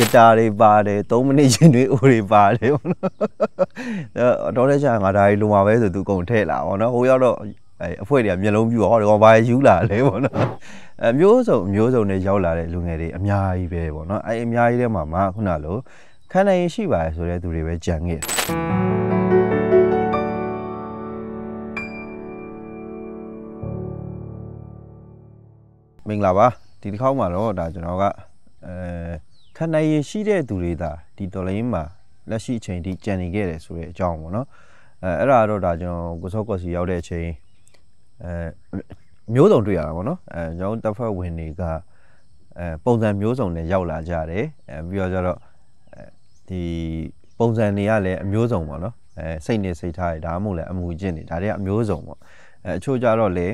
guitar တွေပါတယ်3မိနစ်ချင်းတွေအိုတွေပါတယ်ပေါ့နော်တော့တဲ့ချာငါဒါကြီးလုံပါပဲဆိုသူကုန်ထည့်လာပေါ့နော်ဟိုရောက်တော့အဖွဲတွေကမျက်လုံးပြူဟောဒီကောင်ဘာယူလာလဲပေါ့နော်မျိုးစုံနဲ့ရောက်လာတဲ့လူငယ်တွေအများကြီးပဲပေါ့နော်အများကြီးထဲမှာမှခုနလိုခန္ဓာရင်ရှိပါတယ်ဆိုတဲ့သူတွေပဲကြံခဲ့မင်္ဂလာပါဒီတစ်ခေါက်မှာတော့ဒါကျွန်တော်ကခန္ဓာရင်ရှိတဲ့သူတွေဒါဒီတော်လိုင်းမှာလက်ရှိအချိန်ထိကြံနေခဲ့တယ်ဆိုတဲ့အကြောင်းပေါ့နော်အဲ့ဒါတော့ဒါကျွန်တော်ကိုစောကော့စီရောက်တဲ့အချိန်မျိုးစုံတွေ့ရတာပေါ့နော်ကျွန်တော်တပ်ဖွဲ့ဝင်တွေကပုံစံမျိုးစုံနဲ့ရောက်လာကြတယ်ပြီးတော့ကျတော့ဒီပုံစံတွေကလည်းအမျိုးစုံပေါ့နော်စိတ်နဲ့စိတ်ထားရဒါမှမဟုတ်လည်းအမူအကျင့်တွေဒါတွေကအမျိုးစုံပေါ့အချို့ကြတော့လေ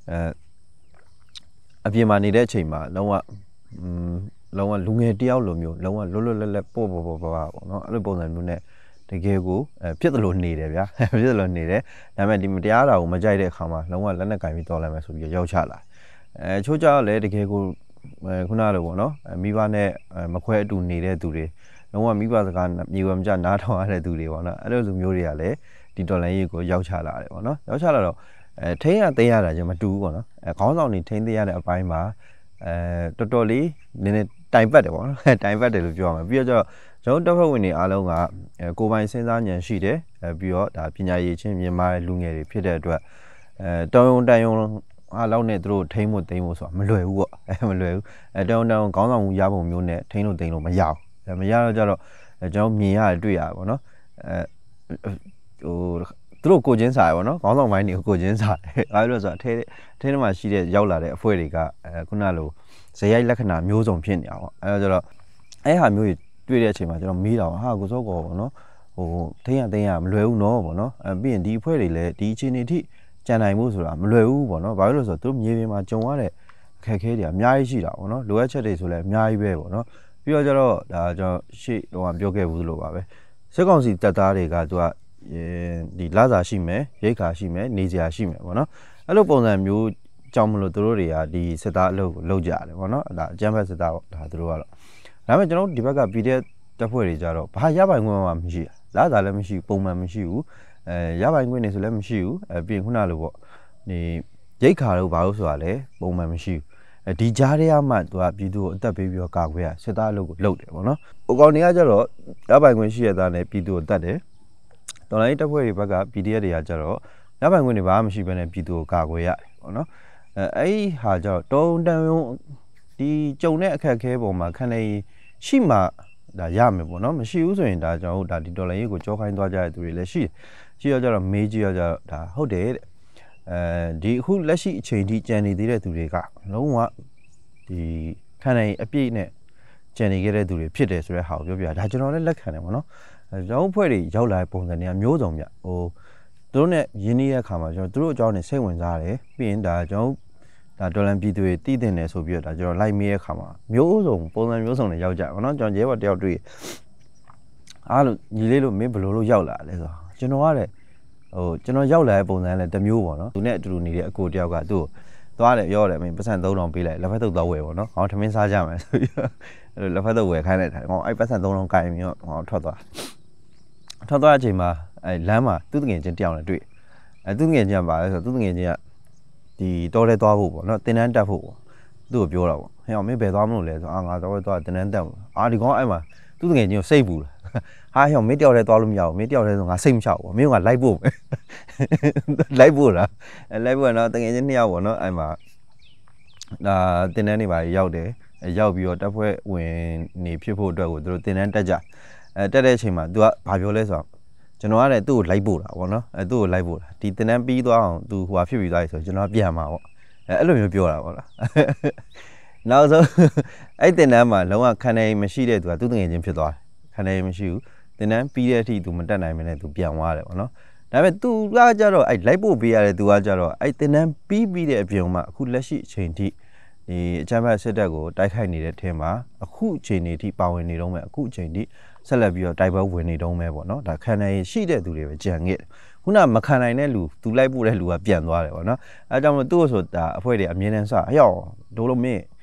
အပြင်မှာနေတဲ့အချိန်မှာလုံးဝလူငယ်တယောက်လိုမျိုးလုံးဝလွတ်လပ်ပေါ့ပေါ့နော်အဲ့လိုပုံစံမျိုးနဲ့တကယ်ကိုဖြစ်တယ်လို့နေတယ်ဗျာဖြစ်တယ်လို့နေတယ်ဒါပေမဲ့ဒီမတရားတာကိုမကြိုက်တဲ့အခါမှာလုံးဝလက်နဲ့ကင်ပြီးတော်လိုက်မယ်ဆိုပြီးရောက်ချလာချို့ကြတော့လေတကယ်ကိုခုနလိုပေါ့နော်မိဘနဲ့မခွဲအတူနေတဲ့သူတွေလုံးဝမိဘစကားမြေဝမကြနားထောင်ရတဲ့သူတွေပေါ့နော်အဲ့လိုလူမျိုးတွေကလည်းဒီတော်လိုင်းရေးကိုရောက်ချလာတယ်ပေါ့နော်ရောက်ချလာတော့ထိန်းရသိမ်းရတာjustမတူဘူးပေါ့နော်ခေါင်းဆောင်တွေထိန်းသိမ်းရတဲ့အပိုင်းမှာတော်တော်လေးနည်းနည်းတိုင်ပတ်တယ်ပေါ့နော်တိုင်ပတ်တယ်လို့ပြောရမှာပြီးတော့ကျွန်တော်တပ်ဖွဲ့ဝင်တွေအားလုံးကကိုယ်ပိုင်စဉ်းစားဉာဏ်ရှိတယ်ပြီးတော့ဒါပညာရည်ချင်းမြင်မာတဲ့လူငယ်တွေဖြစ်တဲ့အတွက်တောင်းတန်ယုံအားလောက်နဲ့သူတို့ထိန်းဖို့သိမ်းဖို့ဆိုတာမလွယ်ဘူးပေါ့မလွယ်ဘူးတောင်းခေါင်းဆောင်မှုရပုံမျိုးနဲ့ထိန်းလို့သိမ်းလို့မရဘူးမရတော့ကြတော့ကျွန်တော်မြင်ရတယ်တွေ့ရတယ်ပေါ့နော်ဟိုသူတို့ကိုချင်းစားရပေါ့နော်ခေါင်းဆောင်ပိုင်းတွေကိုချင်းစားတယ်အားလို့ဆိုတော့ထဲထဲမှာရှိတဲ့ရောက်လာတဲ့အဖွဲတွေကခုနလိုဇယိုက်လက္ခဏာမျိုးစုံဖြစ်နေတာပေါ့အဲဒါကြတော့အဲ့ဟာမျိုးတွေတွေ့တဲ့အချိန်မှာကျွန်တော်မေးတာဟာကိုစောကောပေါ့နော်ဟိုထိန်းရမလွယ်ဘူးနော်ပေါ့နော်ပြီးရင်ဒီအဖွဲတွေလည်းဒီအခြေအနေထိကြံနိုင်မှုဆိုတာမလွယ်ဘူးပေါ့နော်ဘာလို့လဲဆိုတော့သူတို့မြေပြင်မှာကြုံရတဲ့အခက်အခဲတွေအများကြီးရှိတာပေါ့နော်လိုအပ်ချက်တွေဆိုလည်းအများကြီးပဲပေါ့နော်ပြီးတော့ကျတော့ဒါကျွန်တော်ရှေ့တော့ပြောခဲ့ဘူးလို့ပါပဲစစ်ကောင်စီတပ်သားတွေကသူကဒီလစာရှိမယ်ရိတ်ခါရှိမယ်နေစရာရှိမယ်ပေါ့နော်အဲ့လိုပုံစံမျိုးကြောင့်မလို့တို့တွေကဒီစစ်သားအလုပ်ကိုလုပ်ကြတယ်ပေါ့နော်ဒါအကြမ်းဖက်စစ်သားပေါ့ဒါတို့ကတော့ဒါပေမဲ့ကျွန်တော်ဒီဘက်က PDF တပ်ဖွဲ့တွေကြတော့ဘာရပိုင်ခွင့်မှမရှိလစာလည်းမရှိပုံမှန်မရှိဘူးရပိုင်ခွင့်နေဆိုလည်းမရှိဘူးပြင်ခုနလိုပေါ့ဒီရိတ်ခါလို့ဘာလို့ဆိုတာလဲပုံမှန်မရှိဘူးဒီကြားထဲမှသူကပြည်သူကိုအသက်ပေးပြီးတော့ကာကွယ်ရစစ်သားအလုပ်ကိုလုပ်တယ်ပေါ့နော်ဟိုကောင်တွေကကြတော့ရပိုင်ခွင့်ရှိရတဲ့နဲ့ပြည်သူကိုတတ်တယ်တော်လိုင်းတပ်ဖွဲ့တွေဘက်က PDF တွေကကြတော့ရပိုင်ခွင့်တွေဘာမှမရှိဘဲနဲ့ပြည်သူကိုကာကွယ်ရတယ်ပေါ့နော်အဲ့ဟာကြတော့တုံတန်ဒီကြုံတဲ့အခက်အခဲပေါ်မှာခန္ဓာရှိမှဒါရမယ်ပေါ့နော်မရှိဘူးဆိုရင်ဒါကျွန်တော်တို့ဒါဒီတော်လိုင်းရေးကိုကြောခိုင်းသွားကြတဲ့သူတွေလည်းရှိရကြတော့မေးကြည့်ရကြတော့ဒါဟုတ်တယ်တဲ့ဒီအခုလက်ရှိအချိန်ထိကြံနေသေးတဲ့သူတွေကလုံးဝဒီခန္ဓာအပြည့်နဲ့ကြံနေခဲ့တဲ့သူတွေဖြစ်တယ်ဆိုတဲ့ဟာကိုပြောပြတာဒါကျွန်တော်လည်းလက်ခံတယ်ပေါ့နော်ကျွန်တော်ဖွဲ့တွေရောက်လာတဲ့ပုံစံတွေကမျိုးစုံပြဟိုသူတို့နဲ့ရင်းနှီးတဲ့အခါမှာကျွန်တော်တို့အကြောင်းနဲ့စိတ်ဝင်စားတယ်ပြီးရင်ဒါကျွန်တော်ဒါဒေါ်လန်ပြည်သူတွေတည်တင်တယ်ဆိုပြီးတော့ဒါကျွန်တော်လိုက်မေးတဲ့အခါမှာမျိုးစုံပုံစံမျိုးစုံနဲ့ရောက်ကြပါတော့ကျွန်တော်ရဲဘော်တယောက်တွေ့အားလို့ညီလေးလို့မင်းဘယ်လိုလုပ်ရောက်လာလဲဆိုတော့ကျွန်တော်ကလည်းဟိုကျွန်တော်ရောက်လာတဲ့ပုံစံလည်းတစ်မျိုးပေါ့နော်သူနဲ့အတူတူနေတဲ့အကိုတယောက်ကသူ့သွားတယ်ပြောတယ်မင်းပတ်စံ3000ပေးလိုက်လက်ဖက်တုပ်သွားဝယ်ပေါ့နော်ဟောထမင်းစားကြမယ်ဆိုပြီးအဲ့လိုလက်ဖက်တုပ်ဝယ်ခိုင်းလိုက်တယ်ဟောအဲ့ပတ်စံ3000ကင်ပြီးတော့ဟောထွက်သွားအချိန်မှာအဲ့လမ်းမှာသူ့တငယ်ချင်းတယောက်နဲ့တွေ့သူ့တငယ်ချင်းကပါလဲဆိုတော့သူ့တငယ်ချင်းကဒီတောထဲသွားဖို့ပေါ့နော်တင်တန်းတက်ဖို့ပေါ့သူ့ကိုပြောတာပေါ့ဟဲ့အောင်မင်းဘယ်သွားမလို့လဲဆိုငါတော့သွားတင်တန်းတက်ဖို့ဒီကောင်အဲ့မှာသူ့တငယ်ချင်းကိုစိတ်ပူလာဟာဟဲ့မင်းတယောက်တည်းသွားလို့မရဘူးမင်းတယောက်တည်းဆိုငါစိတ်မချဘူးမင်းကလိုက်ဖို့လိုက်ဖို့လားလိုက်ဖို့နော်တငယ်ချင်း2ယောက်ပေါ့နော်အဲ့မှာဒါတင်တန်းနေပါရောက်တယ်ရောက်ပြီးတော့တပ်ဖွဲ့ဝင်နေဖြစ်ဖို့အတွက်ကိုသူတို့တင်တန်းတက်ကြတက်တဲ့အချိန်မှာ तू ကဘာပြောလဲဆိုတော့ကျွန်တော်ကလည်းသူ့ကိုလိုက်ပို့တာပေါ့နော်သူ့ကိုလိုက်ပို့တာဒီတင်တန်းပြီးသွားအောင် तू ဟိုဟာဖြစ်ပြီးသွားပြီဆိုကျွန်တော်ပြန်มาပေါ့အဲ့လိုမျိုးပြောတာပေါ့လားနောက်ဆုံးအဲ့တင်တန်းမှာလုံးဝခန္ဓာမရှိတဲ့ तू ကသူ့တငယ်ချင်းဖြစ်သွားတယ်ခန္ဓာမရှိဘူးတင်တန်းပြီးတဲ့အထိ तू မတက်နိုင်မနဲ့ तू ပြန်သွားတယ်ပေါ့နော်ဒါပေမဲ့ तू ကကြတော့အဲ့လိုက်ပို့ပေးရတယ် तू ကကြတော့အဲ့တင်တန်းပြီးတဲ့အပြင်မှာအခုလက်ရှိအချိန်ထိဒီအချမ်းဖတ်စစ်တပ်ကိုတိုက်ခိုက်နေတဲ့ထဲမှာအခုအချိန်တွေထိပါဝင်နေတော့မယ်အခုအချိန်ထိဆက်လက်ပြီးတော့တိုက်ပွဲဝင်နေတော့မယ်ပေါ့နော်ဒါခံနိုင်ရှိတဲ့သူတွေပဲကြံခဲ့ခုနမခံနိုင်တဲ့လူသူလိုက်ပို့တဲ့လူကပြန်သွားတယ်ပေါ့နော်အဲကြောင့်မလို့သူ့ဆိုဒါအဖွဲတွေအမြင်နဲ့စအရောက်ဒိုးလို့မင်း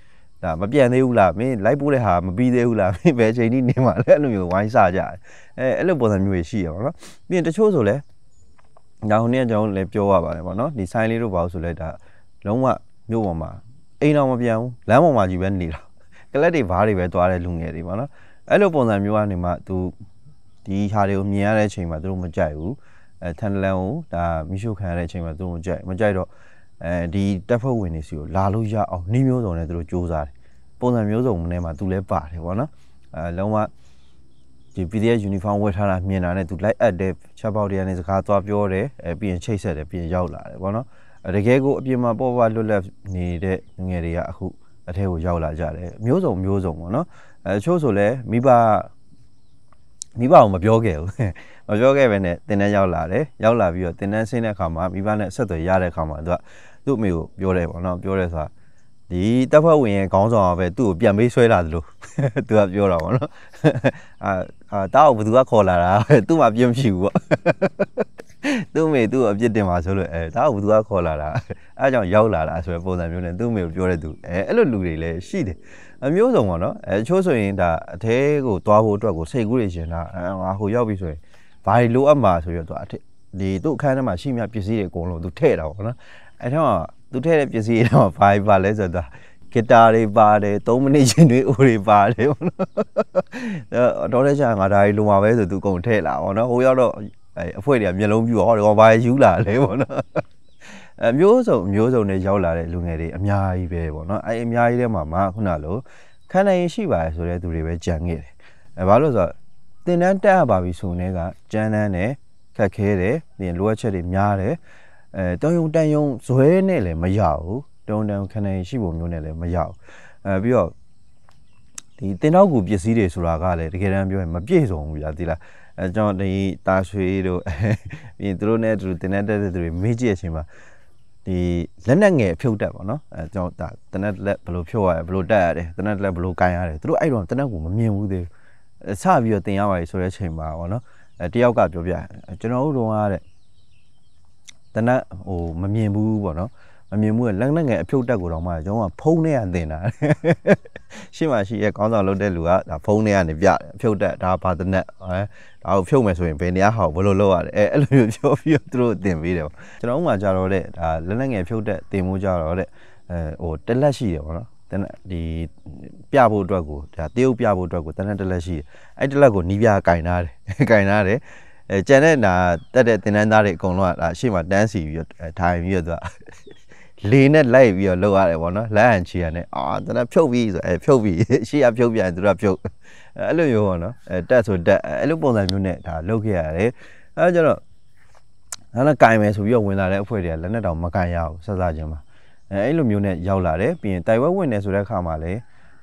ဒါမပြန်သေးဘူးလားမင်းလိုက်ပို့တဲ့ဟာမပြီးသေးဘူးလားမင်းဘယ်ချိန်ထိနေမှာလဲအဲ့လိုမျိုးဝိုင်းစကြတယ်အဲ့လိုပုံစံမျိုးရှိရပါတော့ပြီးရင်တချို့ဆိုလဲနောက်နေ့ကျွန်တော်လည်းပြောရပါတယ်ပေါ့နော်ဒီဆိုင်လေးတို့ပါဆိုလဲဒါလုံးဝမြို့ပေါ်မှာအိမ်တော်မပြန်ဘူးလမ်းပေါ်မှာကြီးပဲနေတာကလပ်တွေဘားတွေပဲသွားတဲ့လူငယ်တွေပေါ့နော်အဲ့လိုပုံစံမျိုးကနေမှသူဒီဟာတွေကိုမြင်ရတဲ့အချိန်မှာသူတို့မကြိုက်ဘူးထန်တလန်ကိုဒါမိရှုခံရတဲ့အချိန်မှာသူတို့မကြိုက်တော့ဒီတက်ဖွဲ့ဝင်တွေစီကိုလာလို့ရအောင်နှီးမျိုးစုံနဲ့သူတို့စူးစမ်းတယ်ပုံစံမျိုးစုံနဲ့မှသူလည်းပါတယ်ပေါ့နော်လုံးဝဒီ PDF uniform ဝတ်ထားတာမြင်တာနဲ့သူလိုက်အပ်တဲ့ချက်ပေါက်တွေကနေစကားသွားပြောတယ်ပြီးရင်ချိတ်ဆက်တယ်ပြီးရင်ရောက်လာတယ်ပေါ့နော်တကယ်ကိုအပြင်မှာပေါ်လွတ်လပ်နေတဲ့ငယ်တွေကအခုအထဲကိုရောက်လာကြတယ်မျိုးစုံပေါ့နော်ချို့ဆိုလဲမိဘကိုမပြောခဲ့ဘူးမပြောခဲ့ပဲနဲ့တင်တန်းရောက်လာတယ်ရောက်လာပြီးတော့တင်တန်းဆင်းတဲ့အခါမှာမိဘနဲ့ဆက်သွယ်ရတဲ့အခါမှာသူ့အမေကိုပြောတယ်ပေါ့နော်ပြောတယ်ဆိုတာဒီတပ်ဖွဲ့ဝင်ရဲ့ခေါင်းဆောင်ကပဲသူ့ကိုပြန်ပေးဆွဲလာသလိုသူကပြောတာပေါ့နော်တားကိုဘယ်သူကခေါ်လာတာသူ့မှာပြင်းဖြစ်ဘူးပေါ့သူ့အမေသူ့ကိုအပြစ်တင်ပါဆိုလို့တားကိုဘယ်သူကခေါ်လာတာအဲအကြောင်းရောက်လာတာဆိုတဲ့ပုံစံမျိုးနဲ့သူ့အမေကိုပြောတဲ့သူအဲ့လိုလူတွေလည်းရှိတယ်အမျိုးစုံပေါ့နော်ချို့ဆိုရင်ဒါအထဲကိုသွားဖို့အတွက်ကိုစိတ်ကူးတွေရှင်တာငါဟိုရောက်ပြီဆိုရင်ဘာတွေလိုအပ်မှာဆိုပြီးတော့ဒီသူ့အခန်းထဲမှာရှိမြပစ္စည်းတွေအကုန်လုံးသူထည့်တာပေါ့နော်အဲ့ထက်မှာသူထည့်တဲ့ပစ္စည်းတွေတော့ဘာပါလဲဆိုတော့ဂီတာတွေပါတယ်3မိနစ်ချင်းတွေအိုတွေပါတယ်ပေါ့နော်တော့တဲ့ချာငါဒါကြီးလုံပါပဲဆိုသူကုန်ထည့်လာပေါ့နော်ဟိုရောက်တော့အဖွဲတွေကမျက်လုံးပြူဟောတော့ဘာယူလာလဲပေါ့နော်မျိုးစုံနဲ့ရောက်လာတဲ့လူငယ်တွေအများကြီးပဲပေါ့နော်အများကြီးထဲမှာမှခုနလိုခံနိုင်ရှိပါတယ်ဆိုတဲ့သူတွေပဲကြံခဲ့တယ်ဘာလို့ဆိုတော့တင်တန်းတက်ရပါပြီဆိုနေကကြမ်းတန်းတယ်ခက်ခဲတယ်ပြီးလိုအပ်ချက်တွေများတယ်တုံယုံတန်ယုံဇွဲနဲ့လည်းမရဘူးတုံတန်ခံနိုင်ရှိပုံမျိုးနဲ့လည်းမရဘူးပြီးတော့ဒီတင်တော့ကူပစ္စည်းတွေဆိုတာကလည်းတကယ်တမ်းပြောရင်မပြည့်စုံဘူးဗျာဒီလားကျွန်တော်ဒီတာရွှေတို့ပြီးရင်သူတို့နဲ့သူတင်တန်းတက်တဲ့သူတွေမေးကြည့်အချိန်မှာဒီလက်နက်ငယ်ဖြုတ်တက်ပေါ့နော်ကျွန်တော်ဒါတနက်လက်ဘယ်လိုဖြုတ်ရတယ်ဘယ်လိုတက်ရတယ်တနက်လက်ဘယ်လိုကန်ရတယ်သူတို့အဲ့တော့တနက်ကူမမြင်ဘူးသေးဘူးစပြီးတော့တင်ရပါပြီဆိုတဲ့အချိန်မှာပေါ့နော်တယောက်ကပြောပြကျွန်တော်တို့ကတဲ့တနက်ဟိုမမြင်ဘူးပေါ့နော်မမြင်ဘူးလက်နက်ငယ်အဖြုတ်တက်ကိုတော့မှကျွန်တော်ကဖုန်းထဲကတင်တာရှေ့မှာရှိရဲ့ခေါင်းဆောင်လုပ်တဲ့လူကဒါဖုန်းထဲကနေပြတယ်အဖြုတ်တက်ဒါဘာတနက်ဒါကိုဖြုတ်မယ်ဆိုရင်ဘယ်နေရာဟောဘယ်လိုလုပ်ရလဲအဲ့လိုမျိုးပြောပြီးတော့သူတို့တင်ပေးတယ်ပေါ့ကျွန်တော်ဥမာကြတော့တဲ့ဒါလက်နက်ငယ်ဖြုတ်တက်တင်မှုကြတော့တဲ့ဟိုတက်လက်ရှိတယ်ပေါ့နော်ဒီပြဖို့အတွက်ကိုဒါတရုပ်ပြဖို့အတွက်ကိုတနက်တက်လက်ရှိတယ်အဲ့တက်လက်ကိုနီးပြကင်ထားတယ်ကျန်တဲ့ဒါတက်တဲ့တင်တန်းသားတွေအကုန်လုံးကဒါရှေ့မှာတန်းစီပြီးတော့ထိုင်ပြီးတော့လေနဲ့လိုက်ပြီးတော့လောက်ရတယ်ပေါ့နော်လက်ဟန်ချီရတယ်တနက်ဖြုတ်ပြီးဆိုဖြုတ်ပြီးရှေ့ကဖြုတ်ပြန်သူတို့ကဖြုတ်အဲ့လိုမျိုးပေါ့နော်တက်ဆိုတက်အဲ့လိုပုံစံမျိုးနဲ့ဒါလုပ်ခဲ့ရတယ်အဲ့ကျတော့နောက်လည်းကင်မယ်ဆိုပြီးတော့ဝင်လာတဲ့အဖွဲ့တွေကလက်နဲ့တောင်မကင်ရဘူးဆက်စားခြင်းမှာအဲ့လိုမျိုးနဲ့ရောက်လာတယ်ပြီးရင်တိုက်ပွဲဝင်နေဆိုတဲ့အခါမှာလည်း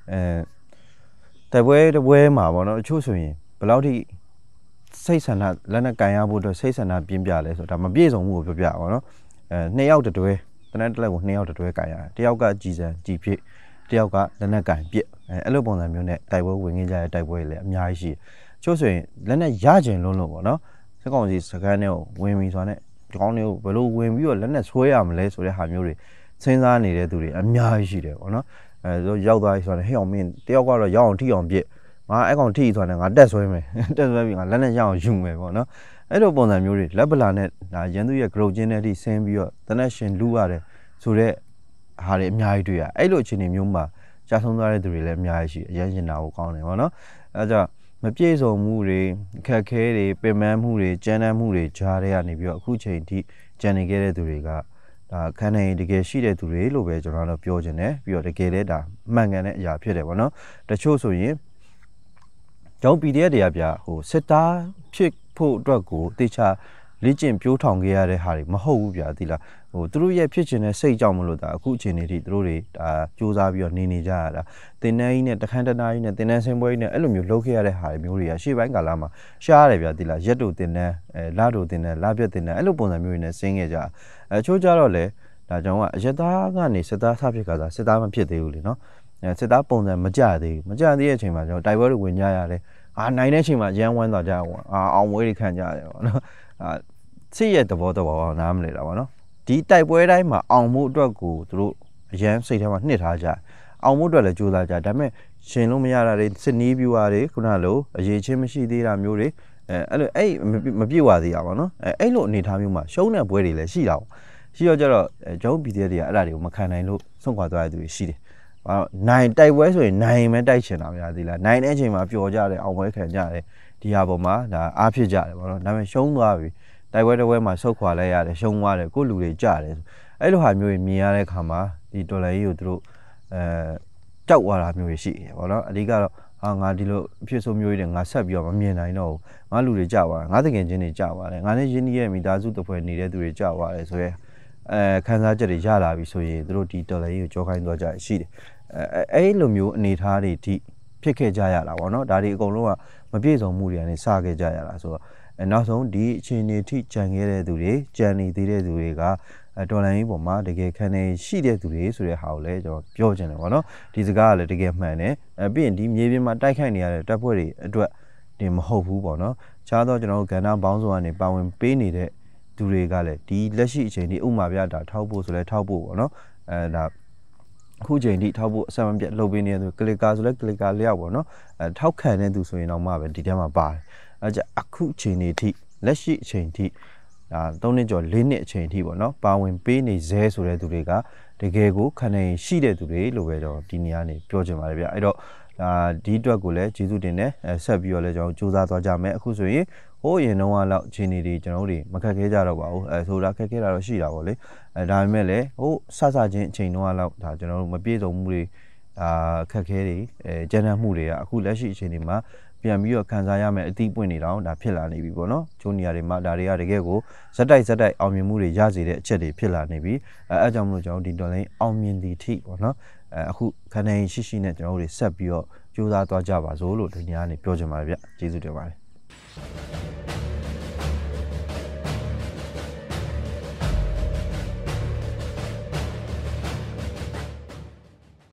တိုက်ပွဲတစ်ပွဲမှာပေါ့နော်အချို့ဆိုရင်ဘယ်လောက်ထိစိတ်ဆန္ဒလက်နဲ့ကင်ရဖို့အတွက်စိတ်ဆန္ဒပြင်းပြလဲဆိုတော့ဒါမပြည့်စုံမှုကိုပြောပြပါတော့နှစ်ယောက်တွဲတနက်တက်လက်ကို2ယောက်တွဲကင်ရတယ်တယောက်ကကြည်စံကြည်ဖြစ်တယောက်ကလက်နက်ကင်ပြစ်အဲ့လိုပုံစံမျိုးနဲ့တိုက်ပွဲဝင်ကြတဲ့တိုက်ပွဲတွေလည်းအများကြီးရှိတယ်ချို့ဆိုရင်လက်နက်ရကျင်လုံးလို့ပေါ့နော်စက်ကောင်စီစကန်တွေကိုဝင်ပြီးဆိုတာနဲ့ဒီကောင်းတွေကိုဘယ်လိုဝင်ပြီးတော့လက်နက်ဆွဲရမလဲဆိုတဲ့ဟာမျိုးတွေစဉ်းစားနေတဲ့သူတွေအများကြီးရှိတယ်ပေါ့နော်ဆိုရောက်သွားပြီဆိုတော့ဟဲ့အောင်မင်းတယောက်ကတော့ရောက်အောင်ထိအောင်ပြစ်ငါအဲ့ကောင်ထိဆိုတာနဲ့ငါတက်ဆွဲမယ်တက်ဆွဲပြီးငါလက်နက်ရအောင်ယူမယ်ပေါ့နော်အဲ့လိုပုံစံမျိုးတွေလက်ပလာနဲ့ဒါရန်သူရဲ့ growth ချင်းတဲ့အထိဆင်းပြီးတော့တနက်ရှင်လူရတယ်ဆိုတော့ဟာတွေအများကြီးတွေ့ရအဲ့လိုအခြေအနေမျိုးမှာကြာဆုံးသွားတဲ့သူတွေလည်းအများကြီးရှိအရင်ရင်တာကိုကောင်းတယ်ပေါ့နော်အဲကြောင့်မပြည့်စုံမှုတွေအခက်ခဲတွေပင်ပန်းမှုတွေကြမ်းတမ်းမှုတွေကြားထဲကနေပြီးတော့အခုချိန်ထိကြံနေခဲ့တဲ့သူတွေကဒါခံနိုင်တကယ်ရှိတဲ့သူတွေလို့ပဲကျွန်တော်တို့ပြောချင်တယ်ပြီးတော့တကယ်လည်းဒါမှန်ကန်တဲ့အရာဖြစ်တယ်ပေါ့နော်တချို့ဆိုရင်ကျောင်း PDF တွေကဗျဟိုစစ်သားဖြစ်ဖို့အတွက်ကိုတေချာလေ့ကျင့်ပြိုးထောင်ခဲ့ရတဲ့ဟာတွေမဟုတ်ဘူးဗျာဒီလားဟိုသူတို့ရဲ့ဖြစ်ချင်တဲ့စိတ်ကြောင့်မလို့ဒါအခုအချိန်တွေထိသူတို့တွေဒါစူးစမ်းပြီးတော့နေကြရတာတင်တန်းကြီးနဲ့တခန်းတနာကြီးနဲ့တင်တန်းဆင်းပွဲကြီးနဲ့အဲ့လိုမျိုးလုပ်ခဲ့ရတဲ့ဟာတွေမျိုးတွေကရှေ့ပိုင်းကာလမှာရှားရတယ်ဗျာဒီလားရက်တို့တင်တန်းလတို့တင်တန်းလပြက်တင်တန်းအဲ့လိုပုံစံမျိုးတွေနဲ့ဆင်းခဲ့ကြချိုးကြတော့လေဒါကြောင့်ကအရသားကနေစစ်သားဆဖြစ်ကစားစစ်သားမဖြစ်သေးဘူးလေနော်စစ်သားပုံစံမကြသေးဘူးမကြသေးတဲ့အချိန်မှာကျွန်တော်တိုက်ပွဲတွေဝင်ကြရတယ်နိုင်တဲ့အချိန်မှာရန်ဝမ်းသွားကြအောင်ဝဲတွေခံကြရတယ်ပေါ့နော်စစ်ရဲ့သဘောနားမလဲတာပေါ့နော်ဒီတိုက်ပွဲတိုင်းမှာအောင်မှုအတွက်ကိုသူတို့အရန်စိတ်ထဲမှာနှစ်ထားကြအောင်မှုအတွက်လည်းကြိုးစားကြဒါပေမဲ့ရှင်လို့မရတာတွေစစ်နီးပြူတာတွေခုနလိုအရေးချင်းမရှိသေးတာမျိုးတွေအဲ့လိုအဲ့မပြည့်ဝသေးတာပေါ့နော်အဲ့လိုအနေထားမျိုးမှာရှုံးတဲ့ပွဲတွေလည်းရှိတာပေါ့ရှိတော့ကြတော့ကျွန်တော် BTS တွေကအဲ့ဒါတွေကိုမခံနိုင်လို့ဆုံးခွာသွားတဲ့သူတွေရှိတယ်ဘာလို့နိုင်တိုက်ပွဲဆိုရင်နိုင်မဲတိုက်ချင်တာများသေးလားနိုင်တဲ့အချိန်မှာပျော်ကြတယ်အောင်ပွဲခံကြတယ်ဒီဟာပေါ်မှာဒါအားဖြစ်ကြတယ်ပေါ့နော်ဒါပေမဲ့ရှုံးသွားပြီတိုက်ပွဲတစ်ပွဲမှာဆုတ်ခွာလိုက်ရတယ်ရှုံးသွားတယ်ကိုယ့်လူတွေကြတယ်အဲ့လိုဟာမျိုးတွေမြင်ရတဲ့အခါမှာဒီဒေါ်လာကြီးကိုသူတို့ကြောက်သွားတာမျိုးတွေရှိတယ်ပေါ့နော်အဓိကတော့ငါဒီလိုအဖြစ်ဆိုးမျိုးတွေငါဆက်ပြီးတော့မမြင်နိုင်တော့ဘူးငါလူတွေကြောက်သွားတယ်ငါတကယ်ချင်းတွေကြောက်သွားတယ်ငါနဲ့ရင်းနှီးရဲ့မိသားစုတစ်ဖွဲ့နေတဲ့သူတွေကြောက်သွားတယ်ဆိုရဲခံစားချက်တွေရလာပြီဆိုရင်သူတို့ဒီဒေါ်လာကြီးကိုကြောခိုင်းသွားကြရှိတယ်အဲ့လိုမျိုးအနေထားတွေဒီဖြစ်ခဲ့ကြရတာပေါ့နော်ဒါတွေအကုန်လုံးကမပြည့်စုံမှုတွေကနေစခဲ့ကြရတာဆိုတော့နောက်ဆုံးဒီအခြေအနေထိကြံခဲ့တဲ့သူတွေကြံနေသေးတဲ့သူတွေကဒေါ်လာကြီးပေါ်မှာတကယ်ခံနေရှိတဲ့သူတွေဆိုတဲ့ဟာကိုလည်းကျွန်တော်ပြောချင်တယ်ပေါ့နော်ဒီစကားကလည်းတကယ်မှန်တယ်ပြီးရင်ဒီမြေပြင်မှာတိုက်ခိုက်နေရတဲ့တပ်ဖွဲ့တွေအတွက်ဒီမဟုတ်ဘူးပေါ့နော်ခြားတော့ကျွန်တော်တို့ကဏ္ဍပေါင်းစုံကနေပါဝင်ပေးနေတဲ့သူတွေကလည်းဒီလက်ရှိအချိန်ဒီဥမာပြတာထောက်ဖို့ဆိုလဲထောက်ဖို့ပေါ့နော်ဒါအခုချိန်ထိထောက်ဖို့အစမပြတ်လုပ်ပေးနေတဲ့သူကလစ်ကာဆိုလဲကလစ်ကာလျောက်ပေါ့နော်ထောက်ခံတဲ့သူဆိုရင်တော့မှပဲဒီထဲမှာပါတယ်အခုချိန်နေထိလက်ရှိအချိန်ထိ3နှစ်ကျော်4နှစ်အချိန်ထိပေါ့နော်ပါဝင်ပေးနေဇဲဆိုတဲ့သူတွေကတကယ်ကိုခံနေရှိတဲ့သူတွေလို့ပဲကျွန်တော်ဒီနေရာနေပြောချင်ပါတယ်ဗျအဲ့တော့ဒီအတွက်ကိုလည်းကျေးဇူးတင်တယ်ဆက်ပြီးတော့လည်းကျွန်တော်စူးစမ်းသွားကြမယ်အခုဆိုရင်ဟိုးအရင်တုန်းကလောက်အချိန်တွေကျွန်တော်တို့မခက်ခဲကြတော့ပါဘူးဆိုတာခက်ခဲတာတော့ရှိတာပေါ့လေဒါပေမဲ့လည်းဟိုစချင်းအချိန်တုန်းကလောက်ဒါကျွန်တော်တို့မပြည့်စုံမှုတွေခက်ခဲတွေကျန်းမာမှုတွေကအခုလက်ရှိအချိန်တွေမှာပြန်ပြီးတော့ခံစားရမယ်အသီးပွင့်နေတော့ဒါဖြစ်လာနေပြီပေါ့နော်ချိုးနေရာတွေမှာဒါတွေကတကယ်ကိုဇက်တိုက်အောင်မြင်မှုတွေရစေတဲ့အချက်တွေဖြစ်လာနေပြီအဲကြောင့်မလို့ကျွန်တော်ဒီဒေါ်လာအောင်မြင်သည်ထိပေါ့နော်အခုခဏရှိနဲ့ကျွန်တော်တို့ဆက်ပြီးတော့ကြိုးစားသွားကြပါစို့လို့ဒီညကနေပြောချင်ပါတယ်ဗျကျေးဇူးတင်ပါတယ်